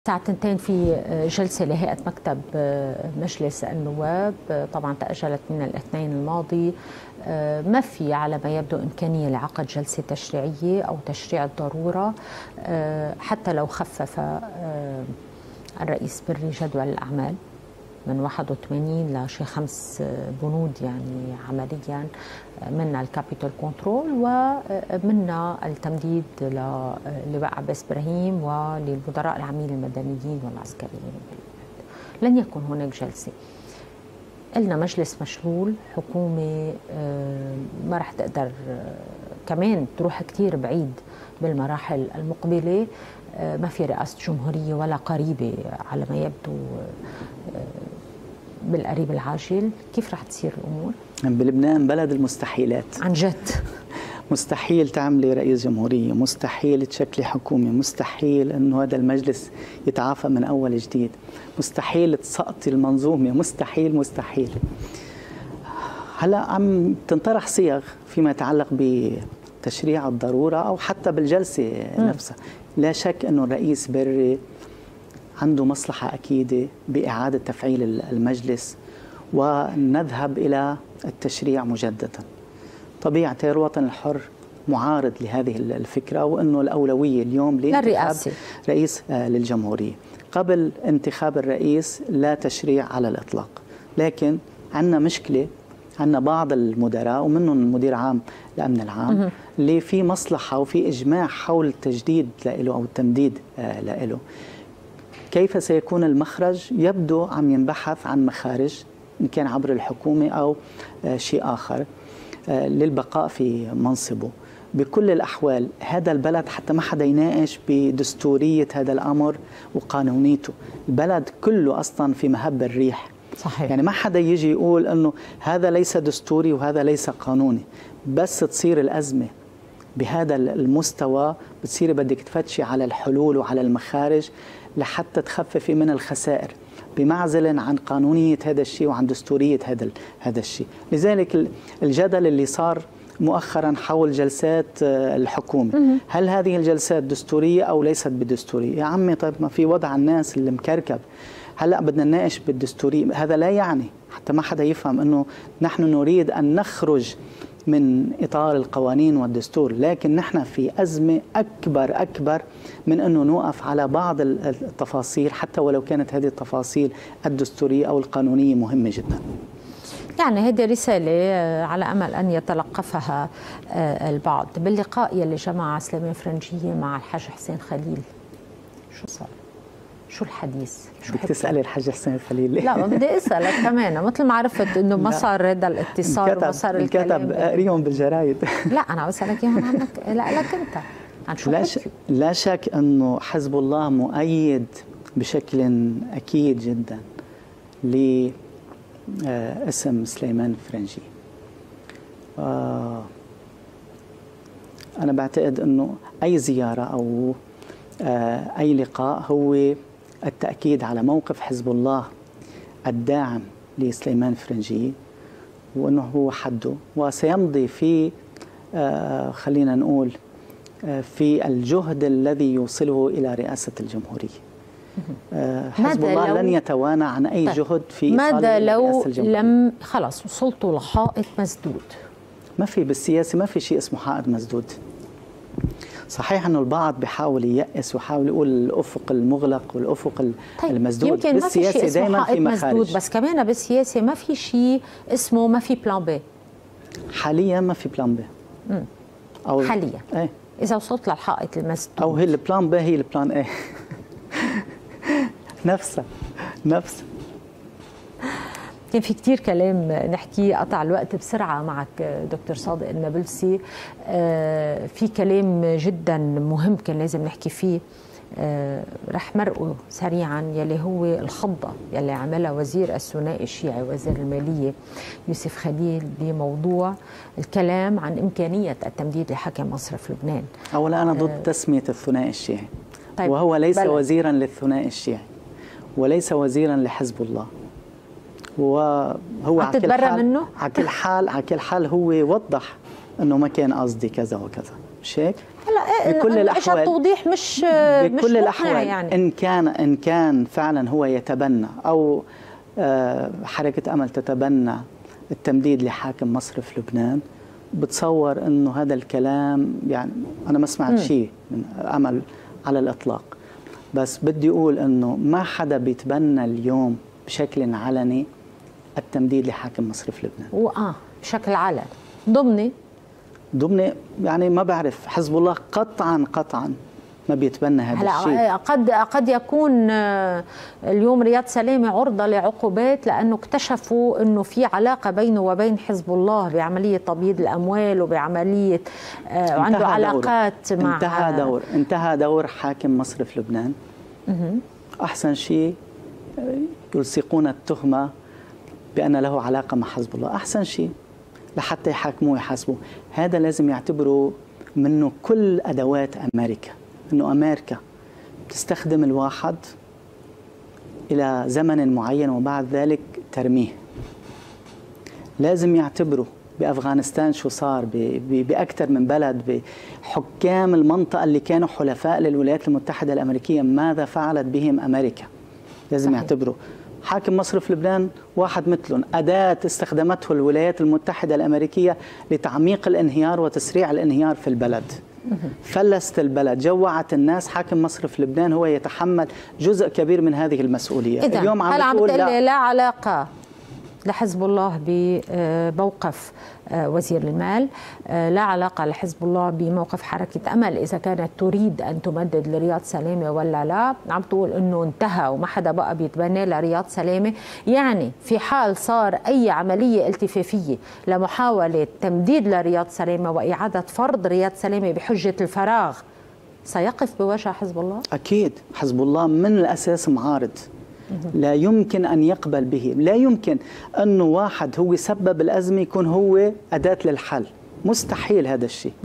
الساعة 2 في جلسة لهيئة مكتب مجلس النواب، طبعا تأجلت من الاثنين الماضي. ما في على ما يبدو إمكانية لعقد جلسة تشريعية أو تشريع الضرورة، حتى لو خفف الرئيس بري جدول الأعمال من 81 لشي 5 بنود يعني عمليا، منا الكابيتال كنترول ومنا التمديد للواء عباس إبراهيم وللمدراء العامين المدنيين والعسكريين. لن يكون هناك جلسة. قلنا مجلس مشلول، حكومة ما رح تقدر كمان تروح كتير بعيد بالمراحل المقبلة، ما في رئاسة جمهورية ولا قريبة على ما يبدو بالقريب العاجل. كيف رح تصير الأمور؟ بلبنان بلد المستحيلات عن جد. مستحيل تعملي رئيس جمهورية، مستحيل تشكلي حكومة، مستحيل أنه هذا المجلس يتعافى من أول جديد، مستحيل تسقطي المنظومة، مستحيل. هلا عم تنطرح صيغ فيما يتعلق بتشريع الضرورة أو حتى بالجلسة نفسها. لا شك أنه الرئيس بري عنده مصلحة أكيدة بإعادة تفعيل المجلس ونذهب إلى التشريع مجددا. طبيعة الوطن الحر معارض لهذه الفكرة، وأنه الأولوية اليوم لانتخاب رئيس للجمهورية. قبل انتخاب الرئيس لا تشريع على الإطلاق، لكن عندنا مشكلة، عندنا بعض المدراء ومنهم مدير عام الأمن العام اللي في مصلحة وفي إجماع حول التجديد له أو التمديد له. كيف سيكون المخرج؟ يبدو عم ينبحث عن مخارج إن كان عبر الحكومة أو شيء آخر للبقاء في منصبه. بكل الأحوال هذا البلد حتى ما حدا يناقش بدستورية هذا الأمر وقانونيته، البلد كله أصلا في مهب الريح. صحيح. يعني ما حدا يجي يقول أنه هذا ليس دستوري وهذا ليس قانوني. بس تصير الأزمة بهذا المستوى بتصير بدك تفتشي على الحلول وعلى المخارج لحتى تخففي من الخسائر، بمعزل عن قانونية هذا الشيء وعن دستورية هذا الشيء. لذلك الجدل اللي صار مؤخرا حول جلسات الحكومة، هل هذه الجلسات دستورية أو ليست بدستورية؟ يا عمي طيب ما في وضع الناس اللي مكركب، هلأ بدنا نناقش بالدستورية. هذا لا يعني حتى ما حدا يفهم أنه نحن نريد أن نخرج من إطار القوانين والدستور، لكن نحن في أزمة أكبر من أنه نوقف على بعض التفاصيل حتى ولو كانت هذه التفاصيل الدستورية أو القانونية مهمة جدا. يعني هذه رسالة على أمل أن يتلقفها البعض. باللقاء يلي جمع سليمان فرنجية مع الحاج حسين خليل، شو صار؟ شو الحديث؟ شو بدك تسألي الحاج حسين خليل؟ لا ما بدي أسألك كمان، مثل ما عرفت إنه ما صار هذا الاتصال وما صار الكلام. الكتب قريهم بالجرايد. لا أنا بسألك إياهم عنك، لا لك أنت عن شو لا شك أنه حزب الله مؤيد بشكل أكيد جدا لاسم سليمان فرنجي. أنا بعتقد أنه أي زيارة أو أي لقاء هو التأكيد على موقف حزب الله الداعم لسليمان فرنجي، وأنه هو حده وسيمضي في خلينا نقول في الجهد الذي يوصله إلى رئاسة الجمهورية. حزب الله لن يتوانى عن أي جهد في إيصال ماذا لو الجمهورية. لم خلص وصلتوا لحائط مسدود؟ ما في بالسياسة ما في شيء اسمه حائط مسدود. صحيح أنه البعض بيحاول ييأس ويحاول يقول الأفق المغلق والأفق المسدود. يمكن بالسياسة دائما في مخارج مسدود، بس كمان بالسياسة ما في شيء اسمه ما في بلان بي. حاليا ما في بلان بي. أو حاليا ايه؟ إذا وصلت للحائط المسدود أو هي البلان بي هي البلان ايه. نفسها. كان في كتير كلام نحكيه، قطع الوقت بسرعة معك دكتور صادق النابلسي. في كلام جدا مهم كان لازم نحكي فيه، رح مرقه سريعا، يلي هو الخضة يلي عملها وزير الثنائي الشيعي وزير المالية يوسف خليل بموضوع الكلام عن إمكانية التمديد لحكم مصرف لبنان. أولا أنا ضد تسمية الثنائي الشيعي. طيب وهو ليس وزيرا للثنائي الشيعي وليس وزيرا لحزب الله، وهو على كل حال هو وضح انه ما كان قصدي كذا وكذا. مش هيك؟ هلا بكل الأحوال توضيح مش بكل الأحوال يعني. إن كان فعلا هو يتبنى أو حركة أمل تتبنى التمديد لحاكم مصرف لبنان، بتصور إنه هذا الكلام يعني أنا ما سمعت شيء من أمل على الإطلاق، بس بدي أقول إنه ما حدا بيتبنى اليوم بشكل علني التمديد لحاكم مصرف لبنان. بشكل علني ضمني يعني ما بعرف. حزب الله قطعا ما بيتبنى هذا الشيء. قد يكون اليوم رياض سلامة عرضة لعقوبات لأنه اكتشفوا أنه في علاقة بينه وبين حزب الله بعملية تبييض الأموال وبعملية وعنده علاقات مع انتهى دور حاكم مصرف لبنان. أحسن شيء يلصقون التهمة بأن له علاقة مع حزب الله، أحسن شيء لحتى يحاكموه ويحاسبوه. هذا لازم يعتبروا منه كل أدوات أمريكا، أنه أمريكا تستخدم الواحد إلى زمن معين وبعد ذلك ترميه. لازم يعتبروا بأفغانستان شو صار، بأكثر من بلد، بحكام المنطقة اللي كانوا حلفاء للولايات المتحدة الأمريكية ماذا فعلت بهم أمريكا. لازم يعتبروا حاكم مصرف لبنان واحد مثلهم، أداة استخدمته الولايات المتحدة الأمريكية لتعميق الانهيار وتسريع الانهيار في البلد. فلست البلد، جوعت الناس. حاكم مصرف لبنان هو يتحمل جزء كبير من هذه المسؤولية. اليوم عم تقول لا علاقة لحزب الله بموقف وزير المال، لا علاقة لحزب الله بموقف حركة أمل إذا كانت تريد أن تمدد لرياض سلامة ولا لا. عم تقول أنه انتهى وما حدا بقى بيتبنى لرياض سلامة. يعني في حال صار أي عملية التفافية لمحاولة تمديد لرياض سلامة وإعادة فرض رياض سلامة بحجة الفراغ، سيقف بوجه حزب الله؟ أكيد. حزب الله من الأساس معارض، لا يمكن أن يقبل به. لا يمكن أنه واحد هو سبب الأزمة يكون هو أداة للحل، مستحيل هذا الشيء.